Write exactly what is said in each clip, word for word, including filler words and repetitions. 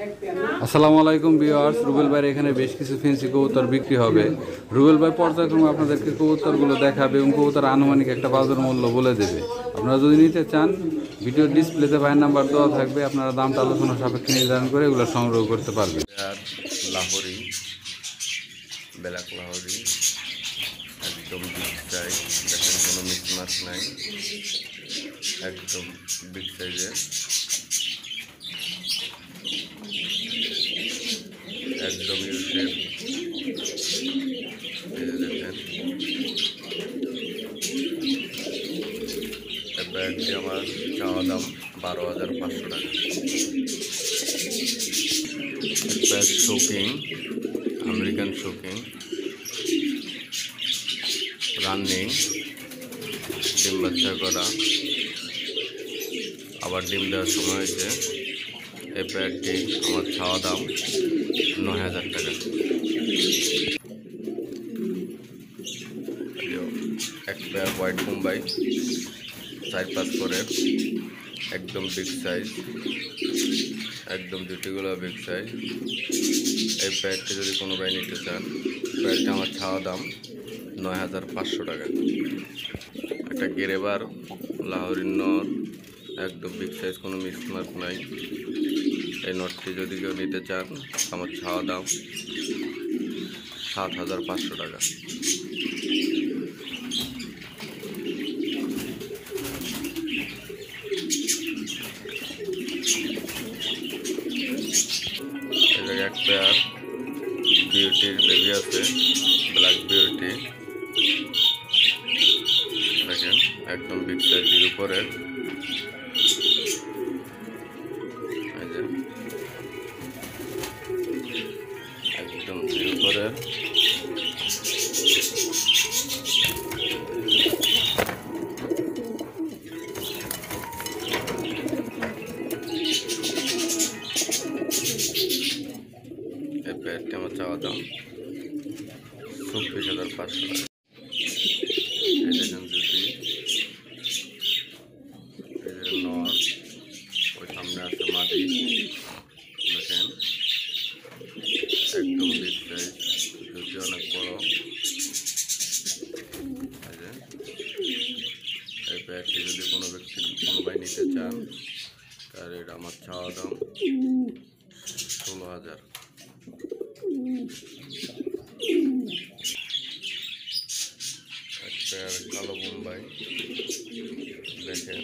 আসসালামু আলাইকুম ভিউয়ার্স, রুবেল ভাইয়ের এখানে বেশ কিছু ফেন্সি কবুতর বিক্রি হবে। রুবেল ভাই পর্যায়ক্রমে আপনাদেরকে কবুতরগুলো দেখাবে এবং কবুতর আনুমানিক একটা বাজার মূল্য বলে দেবে। আপনারা যদি নিতে চান, ভিডিওর ডিসপ্লেতে ভাইয়ের নাম্বার দেওয়া থাকবে, আপনারা দামটা আলোচনা সাপেক্ষে নির্ধারণ করে এগুলো সংগ্রহ করতে পারবেন। লাহোরি, ব্ল্যাক লাহোরি একদম বিগ সাইজ, দেখেন কোনো মিসমাচ নাই, একদম বিগ সাইজের, একদম ইউ শেপ। এই যে দেখেন, এই ব্যাগটি আমার চাওয়া দাম বারো হাজার পাঁচশো টাকা। ব্যাগ শোকিং, আমেরিকান শোকিং, রানিং, ডিম বাচ্চা করা, আবার ডিম দেওয়ার সময় হয়েছে। এই প্যাডটি আমার ছাওয়া দাম নয় হাজার টাকা। এক পেয়ার হোয়াইট মুম্বাই, চার পাঁচ করে, একদম বিগ সাইজ, একদম দুটিগুলো বিগ সাইজ। এই প্যাডটি যদি কোনো ভাই নিতে চান, প্যাডটা আমার ছাওয়া দাম নয় হাজার পাঁচশো টাকা। একটা গেরেবার লাহোরির নট, একদম বিগ সাইজ, কোনো মিসমার্ক নাই। এই নটটি যদি কেউ নিতে চান, আমার ছাওয়া দাম সাত হাজার পাঁচশো টাকা। এই এক পেয়ার বিউটির বেবি আছে, ব্ল্যাক বিউটি, দেখেন একদম বিগ সাইজের উপরে। একদম উপরে এই প্যাডটি আমার চাওয়া দাম চব্বিশ হাজার পাঁচশো টাকা। এই দেখেন যদি নর, ওই সামনে আছে মাদি, দেখেন একদম বিগ সাইজ, যদি অনেক বড়। এই প্যাডটি যদি কোনো ব্যক্তি কোনো ভাই নিতে চান, তাহলে এটা আমার চাওয়া দাম ষোলো হাজার। এক পেয়ার কালো মুম্বাই, দেখেন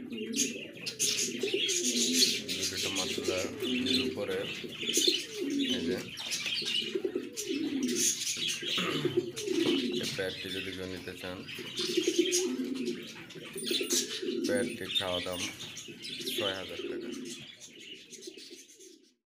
দুটো মাছলা উপরে। এই যে এই প্যাডটি যদি কেউ নিতে চান, প্যাডটির চাওয়া দাম ছয় হাজার টাকা।